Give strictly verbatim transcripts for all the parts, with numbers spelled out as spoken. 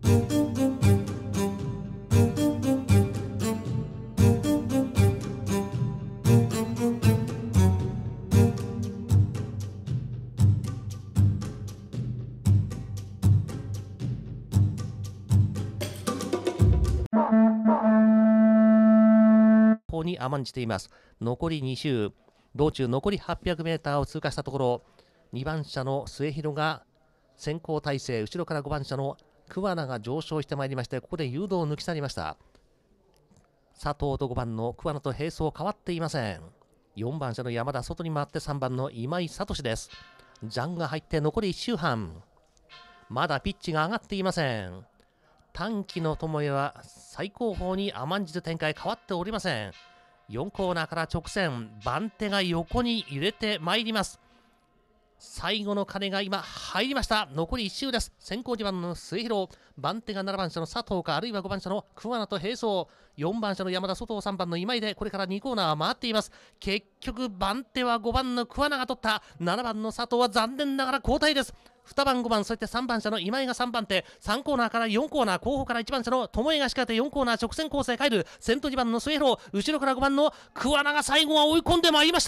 方に甘んじています。残りに周、道中残り はっぴゃくメーター を通過したところ、にばん車の末広が先行体制、後ろからごばん車の桑名が上昇してまいりまして、ここで誘導を抜き去りました。佐藤とごばんの桑名と並走変わっていません。よんばん車の山田、外に回ってさんばんの今井聡です。ジャンが入って残りいっ周半、まだピッチが上がっていません。短期の友恵は最後方に甘んじる展開、変わっておりません。よんコーナーから直線、番手が横に揺れてまいります。最後の鐘が今入りました。残りいっ周です。先行にばんの末広、番手がななばん車の佐藤か、あるいはごばん車の桑名と並走、よんばん車の山田、外さんばんの今井でこれからにコーナー回っています。結局番手はごばんの桑名が取った。ななばんの佐藤は残念ながら交代です。にばんごばん、そしてさんばん車の今井がさんばん手、さんコーナーからよんコーナー、後方からいちばん車の友恵が仕掛けてよんコーナー直線コースへ帰る。先頭にばんの末広、後ろからごばんの桑名が最後は追い込んでまいりました。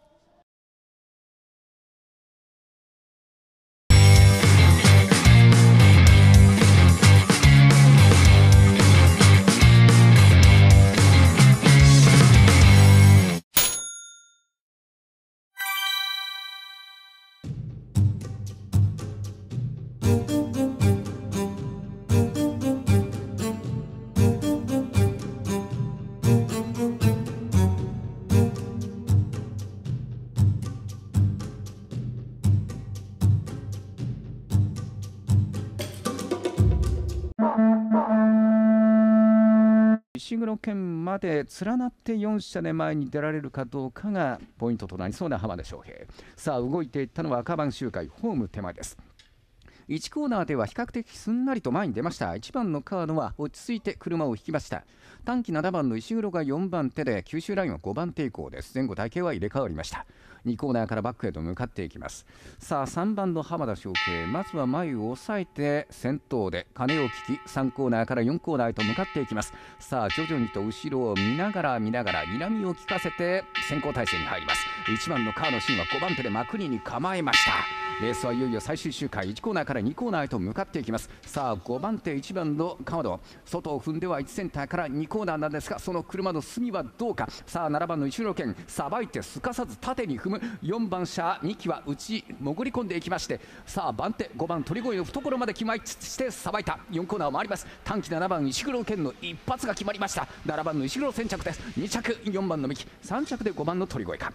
石黒県まで連なってよん車で前に出られるかどうかがポイントとなりそうな浜田翔平。さあ動いていったのは赤番周回ホーム手前です。いちコーナーでは比較的すんなりと前に出ました。いちばんの川野は落ち着いて車を引きました。短期ななばんの石黒がよんばん手で、九州ラインはごばん手以降です。前後体系は入れ替わりました。にコーナーからバックへと向かっていきます。さあさんばんの浜田翔平、まずは前を抑えて先頭で鐘を聞き、さんコーナーからよんコーナーへと向かっていきます。さあ徐々にと後ろを見ながら見ながら睨みを利かせて先行体制に入ります。いちばんの川野真はごばん手で幕に構えました。レースはいよいよ最終周回、いちコーナーからにコーナーへと向かっていきます。さあごばん手いちばんの川野、外を踏んではいちセンターからにコーナーなんですが、その車の隅はどうか。さあななばんの石黒健、さばいてすかさず縦に踏む。よんばん車にきは内潜り込んでいきまして、さあ番手ごばん鳥越の懐まで決まりしてさばいた。よんコーナーを回ります。短期ななばん石黒健の一発が決まりました。ななばんの石黒先着です。に着よんばんの三木、さん着でごばんの鳥越か。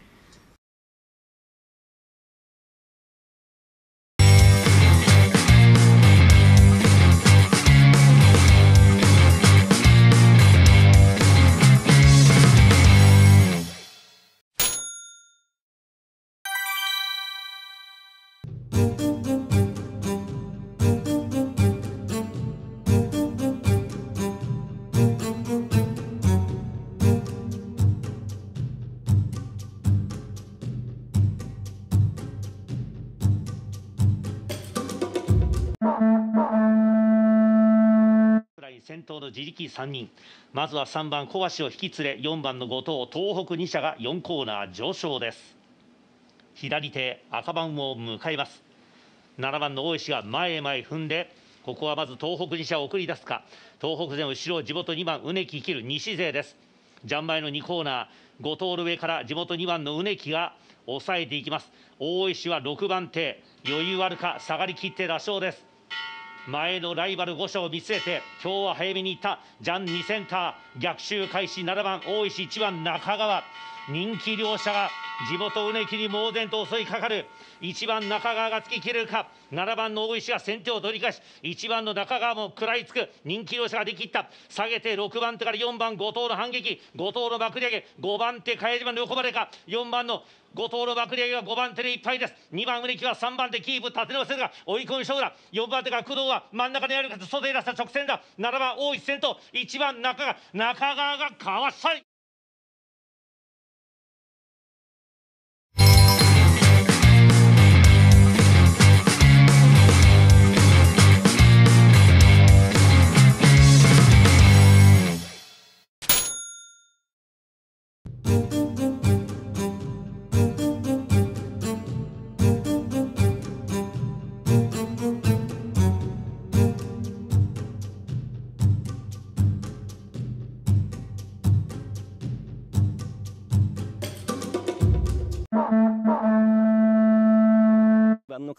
先頭の自力さんにん、まずはさんばん小橋を引き連れ、よんばんの後藤、東北に車がよんコーナー上昇です。左手赤番を迎えます。ななばんの大石が前へ前へ踏んで、ここはまず東北に車を送り出すか。東北勢の後ろ、地元にばん畝木生きる西勢です。ジャン前のにコーナー、後藤の上から地元にばんの畝木が抑えていきます。大石はろくばん手、余裕あるか、下がりきって羅生です。前のライバルご車を見据えて、今日は早めにいったジャンにセンター、逆襲開始。ななばん大石、いちばん中川、人気両者が地元畝木に猛然と襲いかかる。いちばん中川が突き切れるか。ななばんの大石が先手を取り返し、いちばんの中川も食らいつく。人気両者が出きった。下げてろくばん手からよんばん後藤の反撃、後藤のまくり上げ、ごばん手茅島の横までか。よんばんの後藤のまくり上げがごばん手でいっぱいです。にばん畝木はさんばん手キープ、立て直せるが追い込み勝負だ。よんばん手から工藤は真ん中でやるかつ外へ出した直線だ。ななばん大石先頭、いちばん中川、中川がかわした。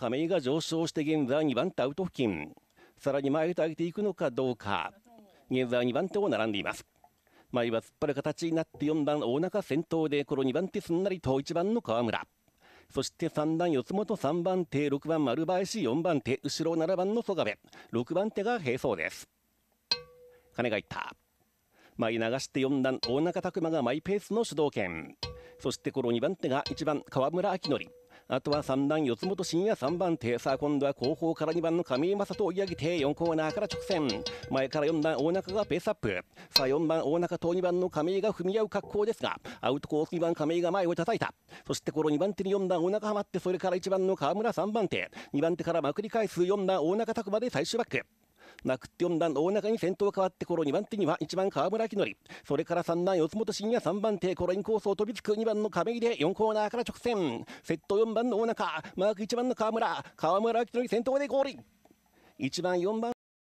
亀井が上昇して現在にばん手アウト付近、さらに前へと上げていくのかどうか。現在にばん手を並んでいます。前は突っ張る形になってよんばん大中先頭で、このにばん手すんなりといちばんの川村、そしてさんばん四本さんばん手、ろくばん丸林、よんばん手後ろななばんの曽我部、ろくばん手が並走です。金がいった。前流してよん段大中拓磨がマイペースの主導権、そしてこのにばん手がいちばん川村明則、あとはさん段四本深夜さんばん手、さあ今度は後方からにばんの上井正人追い上げてよんコーナーから直線、前からよん段大中がペースアップ、さあよんばん大中とにばんの上井が踏み合う格好ですが、アウトコースにばん上井が前を叩いた。そしてこのにばん手によん段大中はまって、それからいちばんの川村さんばん手、にばん手からまくり返すよん段大中拓磨で最終バック、なくってよん段大中に先頭変わって、このにばん手にはいちばん川村明則、それからさん段四本深夜さんばん手、このインコースを飛びつくにばんの亀井でよんコーナーから直線、セットよんばんの大中、マークいちばんの川村川村明則先頭でゴール、いちばんよんばん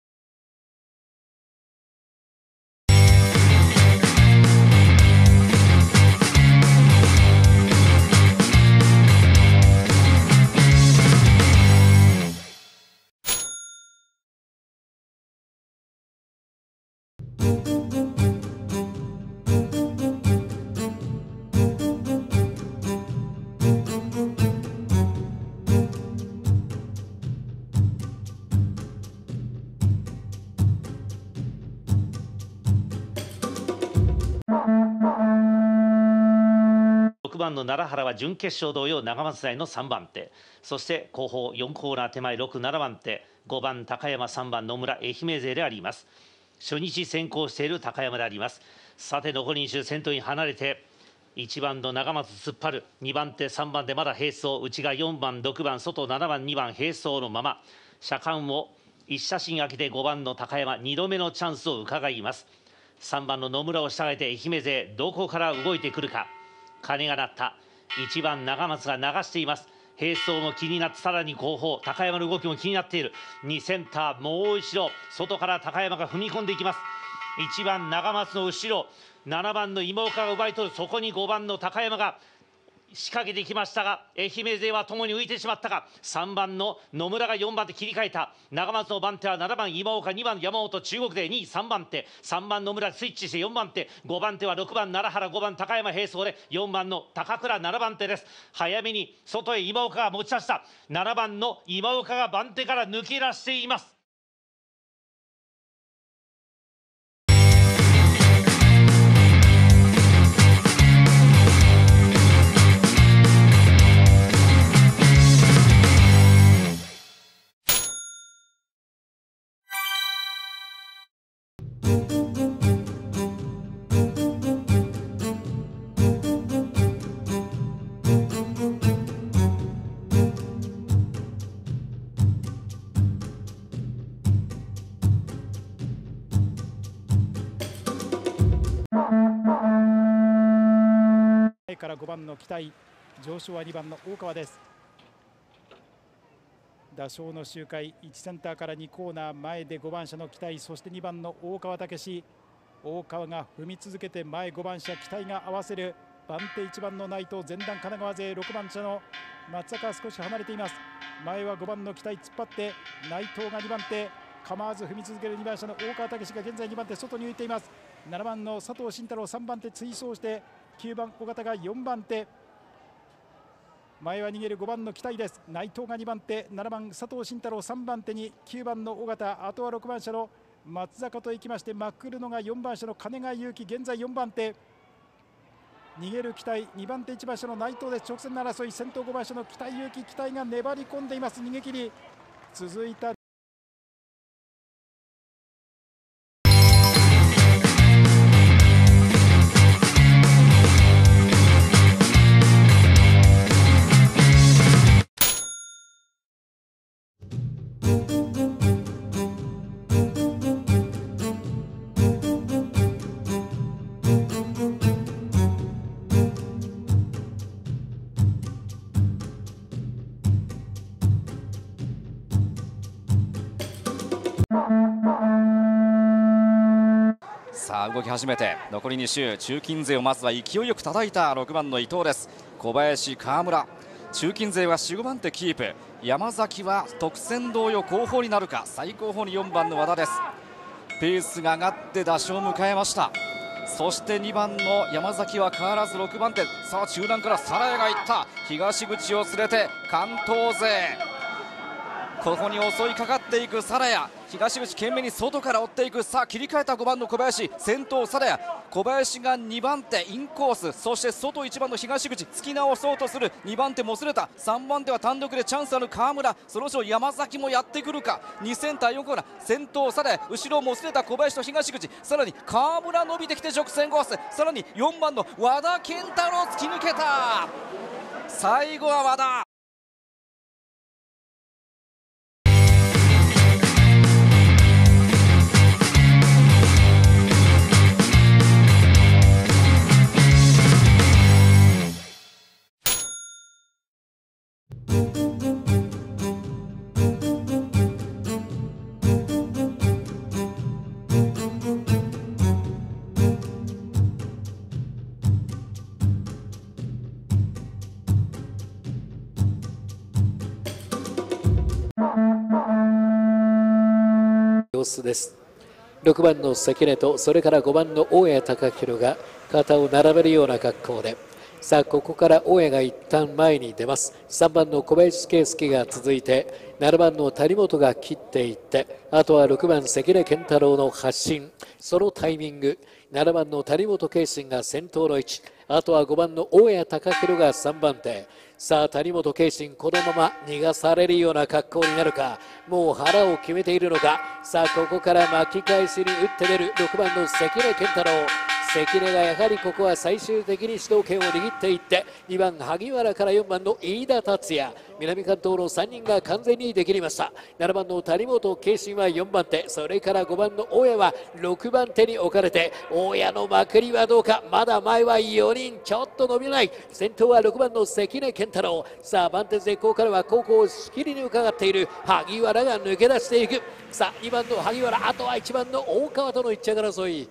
ろくばんの奈良原は準決勝同様長松台のさんばん手、そして後方よんコーナー手前ろく、ななばん手、ごばん高山、さんばん野村、愛媛勢であります。初日先行している高山であります。さて残りに周、先頭に離れていちばんの長松突っ張る、にばん手さんばん手まだ並走、内がよんばんろくばん外ななばんにばん並走のまま、車間を一写真空けてごばんの高山にどめのチャンスを伺います。さんばんの野村を従えて愛媛勢どこから動いてくるか。鐘が鳴った。いちばん長松が流しています。並走も気になって、さらに後方高山の動きも気になっている。にセンターもう後ろ、外から高山が踏み込んでいきます。いちばん長松の後ろ、ななばんの今岡が奪い取る。そこにごばんの高山が仕掛けてきましたが、愛媛勢はともに浮いてしまったか。さんばんの野村がよんばん手切り替えた。長松の番手はななばん今岡、にばん山本、中国勢にい、さんばん手、さんばん野村スイッチしてよんばん手、ごばん手はろくばん奈良原、ごばん高山並走でよんばんの高倉ななばん手です。早めに外へ今岡が持ち出した。ななばんの今岡が番手から抜け出しています。 からごばんの期待、上昇はにばんの大川です。打賞の周回、いちセンターからにコーナー前でごばん車の期待、そしてにばんの大川武史、大川が踏み続けて前ごばん車期待が合わせる。番手いちばんの内藤、前段神奈川勢ろくばん車の松坂は少し離れています。前はごばんの期待突っ張って内藤がにばん手、構わず踏み続けるにばん車の大川武史が現在にばん手外に浮いています。ななばんの佐藤慎太郎さんばん手追走してきゅうばん尾形がよんばん手、前は逃げるごばんの期待です。内藤がにばん手、ななばん佐藤慎太郎さんばん手にきゅうばんの尾形、あとはろくばん車の松坂といきまして、まくるのがよんばん車の金貝勇気、現在よんばん手、逃げる期待にばん手いちばん車の内藤です。直線の争い、先頭ごばん車の期待勇気、期待が粘り込んでいます。逃げ切り続いたさあ動き始めて残りに周、中金勢をまずは勢いよく叩いたろくばんの伊藤です。小林、川村、中金勢はよん、ごばん手キープ、 山崎は特選同様後方になるか。最後方によんばんの和田です。ペースが上がって打賞を迎えました。そしてにばんの山崎は変わらずろくばん手。さあ中段からサラヤがいった。東口を連れて関東勢、ここに襲いかかっていくサラヤ。東口懸命に外から追っていく。さあ切り替えたごばんの小林、先頭サラヤ。小林がにばん手インコース、そして外いちばんの東口突き直そうとする。にばん手もすれた。さんばん手は単独でチャンスある川村、その後ろ山崎もやってくるか。にセンターよんコーナー、先頭サラヤ、後ろもすれた小林と東口、さらに川村伸びてきて直線コース、さらによんばんの和田健太郎突き抜けた。最後は和田。 様子です。ろくばんの関根とそれからごばんの大谷貴弘が肩を並べるような格好で、さあここから大谷が一旦前に出ます。さんばんの小林圭介が続いてななばんの谷本が切っていって、あとはろくばん関根健太郎の発進、そのタイミング、ななばんの谷本圭信が先頭の位置、あとはごばんの大谷貴弘がさんばん手。さあ谷本圭信、このまま逃がされるような格好になるか、もう腹を決めているのか。さあここから巻き返しに打って出るろくばんの関根健太郎。関根がやはりここは最終的に主導権を握っていって、にばん萩原からよんばんの飯田達也、南関東のさんにんが完全にできりました。ななばんの谷本圭信はよんばん手、それからごばんの大谷はろくばん手に置かれて、大谷のまくりはどうか。まだ前はよにん、ちょっと伸びない。先頭はろくばんの関根健太郎。さあ番手絶好からは後方をしきりに伺っている萩原が抜け出していく。さあにばんの萩原、あとはいちばんの大川との一着争い。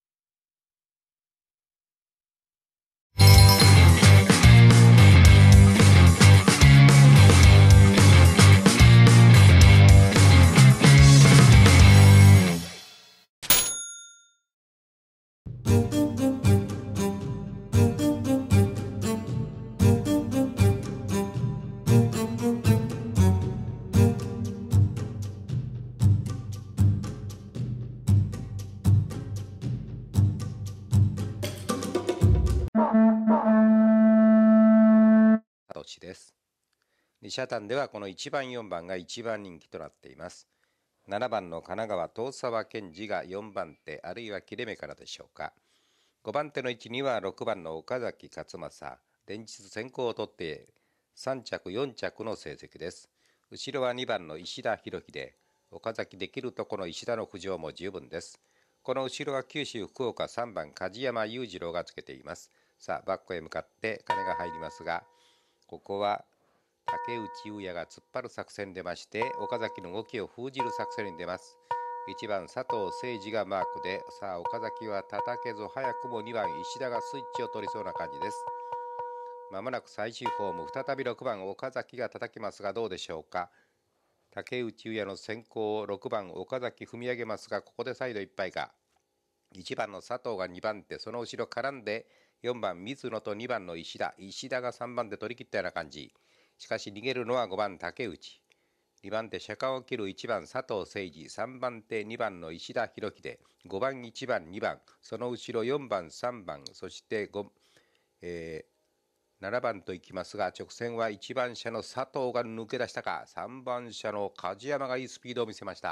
です。に車単ではこのいちばんよんばんがいちばん人気となっています。ななばんの神奈川遠沢健二がよんばん手、あるいは切れ目からでしょうか。ごばん手の位置にはろくばんの岡崎勝正、連日先行を取ってさん着よん着の成績です。後ろはにばんの石田博秀、岡崎できるとこの石田の浮上も十分です。この後ろは九州福岡さんばん梶山裕次郎がつけています。さあバックへ向かって金が入りますが、ここは竹内優也が突っ張る作戦でまして、岡崎の動きを封じる作戦に出ます。いちばん佐藤誠二がマークで、さあ岡崎は叩けず早くもにばん石田がスイッチを取りそうな感じです。まもなく最終ホーム、再びろくばん岡崎が叩きますがどうでしょうか。竹内優也の先行をろくばん岡崎踏み上げますが、ここで再度いっぱいか。いちばんの佐藤がにばん手、その後ろ絡んでよんばん水野とにばんの石田、石田がさんばんで取り切ったような感じ。しかし逃げるのはごばん竹内、にばん手車間を切るいちばん佐藤誠二、さんばん手にばんの石田博秀、ごばんいちばんにばん、その後ろよんばんさんばん、そしてご、えー、ななばんといきますが、直線はいちばん車の佐藤が抜け出したか、さんばん車の梶山がいいスピードを見せました。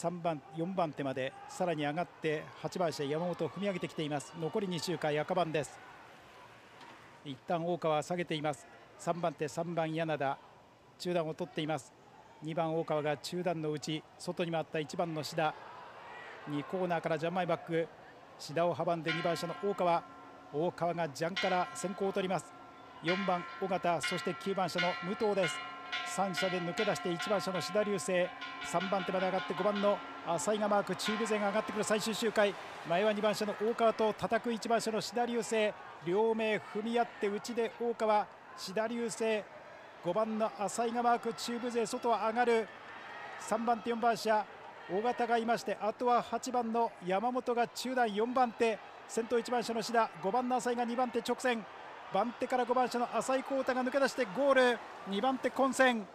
さんばんよんばん手までさらに上がってはちばん車山本を踏み上げてきています。残りに周回赤番です。一旦大川は下げています。さんばん手さんばん柳田中段を取っています。にばん大川が中段の内外に回ったいちばんの志田にコーナーからジャンマイバック志田を阻んでにばん車の大川大川がジャンから先行を取ります。よんばん尾形そしてきゅうばん車の武藤です。さん車で抜け出していちばん車の志田流星さんばん手まで上がってごばんの浅井がマーク中部勢が上がってくる最終周回前はにばん車の大川と叩くいちばん車の志田流星両名踏み合って内で大川志田流星ごばんの浅井がマーク中部勢外は上がるさんばん手よんばん車尾形がいましてあとははちばんの山本が中段よんばん手先頭いちばん車の志田ごばんの浅井がにばん手直線番手からごばん車の浅井浩太が抜け出してゴールにばん手混戦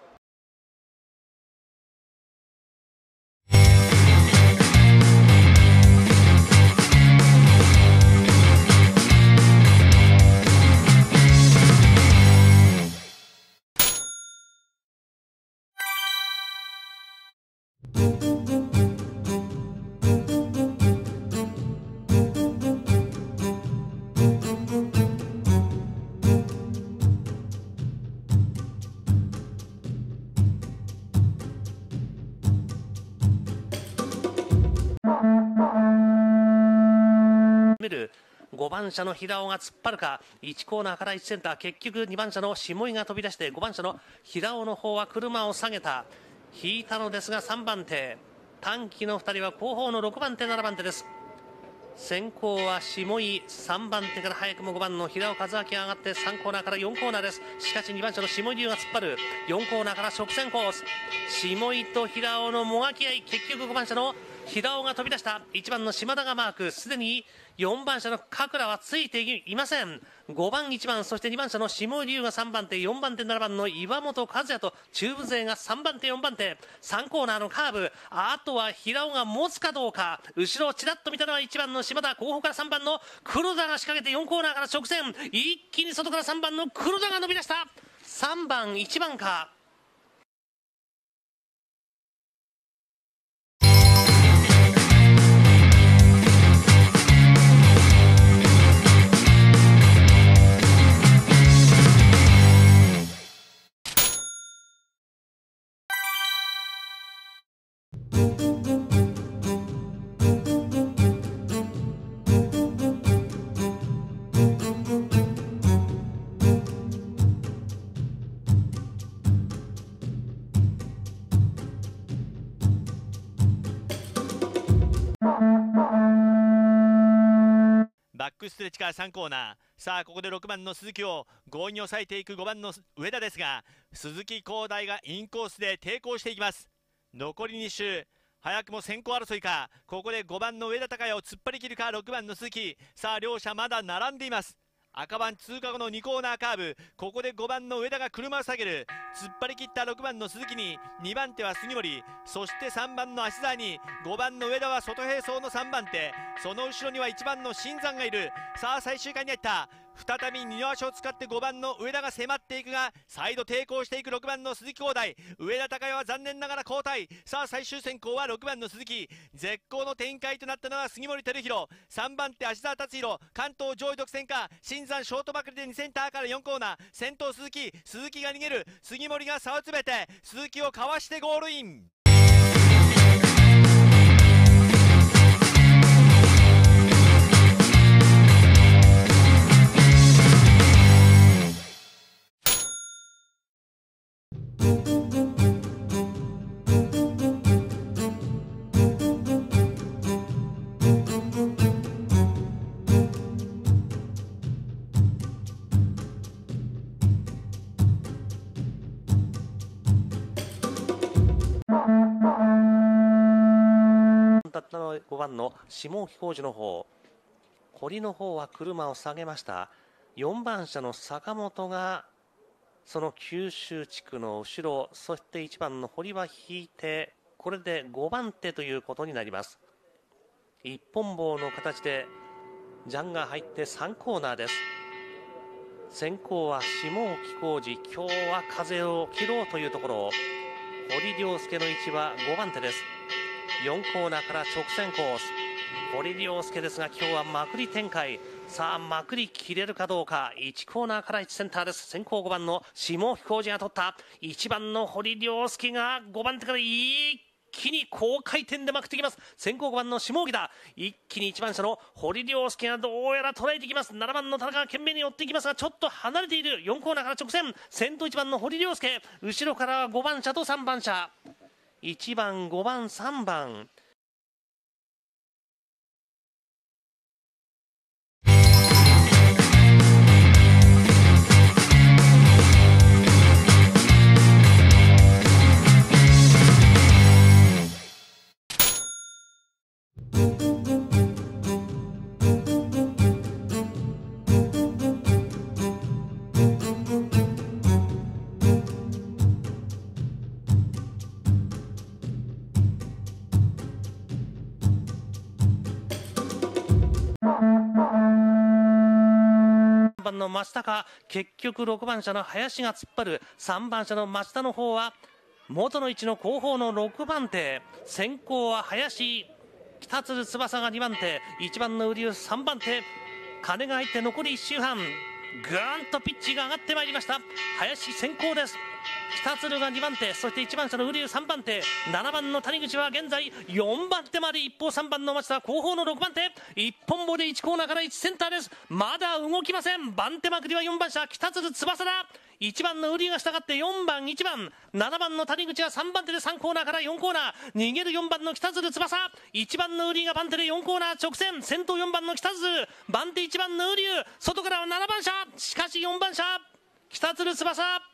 ごばん車の平尾が突っ張るかいちコーナーからいちセンター結局にばん車の下井が飛び出してごばん車の平尾の方は車を下げた引いたのですがさんばん手短期のふたりは後方のろくばん手ななばん手です。先行は下井さんばん手から早くもごばんの平尾和明が上がってさんコーナーからよんコーナーです。しかしにばん車の下井龍が突っ張るよんコーナーから直線コース下井と平尾のもがき合い結局ごばん車の平尾が飛び出したいちばんの島田がマークすでによんばん車の神楽はついていません。ごばんいちばんそしてにばん車の下井龍がさんばん手よんばん手ななばんの岩本和也と中部勢がさんばん手よんばん手さんコーナーのカーブあとは平尾が持つかどうか後ろをちらっと見たのはいちばんの島田後方からさんばんの黒田が仕掛けてよんコーナーから直線一気に外からさんばんの黒田が伸び出したさんばんいちばんかバックストレッチからさんコーナーさあここでろくばんの鈴木を強引に抑えていくごばんの上田ですが鈴木光大がインコースで抵抗していきます。残りに周早くも先行争いかここでごばんの上田隆也を突っ張り切るかろくばんの鈴木さあ両者まだ並んでいます。赤番通過後のにコーナーカーブここでごばんの上田が車を下げる突っ張り切ったろくばんの鈴木ににばん手は杉森そしてさんばんの芦沢にごばんの上田は外並走のさんばん手その後ろにはいちばんの新山がいる。さあ最終回に入った再び二の足を使ってごばんの上田が迫っていくが再度抵抗していくろくばんの鈴木光大上田隆也は残念ながら交代。さあ最終選考はろくばんの鈴木絶好の展開となったのは杉森照弘さんばん手芦沢達弘関東上位独占か新山ショートバックでにセンターからよんコーナー先頭鈴木鈴木が逃げる杉森が差を詰めて鈴木をかわしてゴールイン。 だったのごばんの下沖浩二の方堀の方は車を下げました。よんばん車の坂本がその九州地区の後ろそしていちばんの堀は引いてこれでごばん手ということになります。一本棒の形でジャンが入ってさんコーナーです。先行は下沖浩二今日は風を切ろうというところ堀亮介の位置はごばん手です。 よんコーナーから直線コース。堀亮介ですが今日はまくり展開。さあまくり切れるかどうか。いちコーナーからいちセンターです。先行ごばんの下彦二が取った。いちばんの堀亮介がごばん手から一気に高回転でまくってきます。先行ごばんの下木だ。一気にいちばん車の堀亮介がどうやら捉えていきます。ななばんの田中が懸命に寄っていきますがちょっと離れている。よんコーナーから直線。先頭いちばんの堀亮介、後ろからごばん車とさんばん車。いちばんごばんさんばん。さんばんの松田か、結局ろくばん車の林が突っ張る。さんばん車の松田の方は元の位置の後方のろくばん手。先行は林、北鶴翼がにばん手、いちばんの瓜生さんばん手。金が入って残りいっ周半、ぐーんとピッチが上がってまいりました。林先行です。北鶴がにばん手、そしていちばん車の瓜生さんばん手、ななばんの谷口は現在よんばん手まで。一方さんばんの松田後方のろくばん手、一本棒でいちコーナーからいちセンターです。まだ動きません。番手まくりはよんばん車北鶴翼だ。いちばんの瓜生が従ってよんばんいちばん、ななばんの谷口はさんばん手でさんコーナーからよんコーナー、逃げるよんばんの北鶴翼、いちばんの瓜生が番手でよんコーナー直線。先頭よんばんの北鶴、番手いちばんの瓜生、外からはななばん車、しかしよんばん車北鶴翼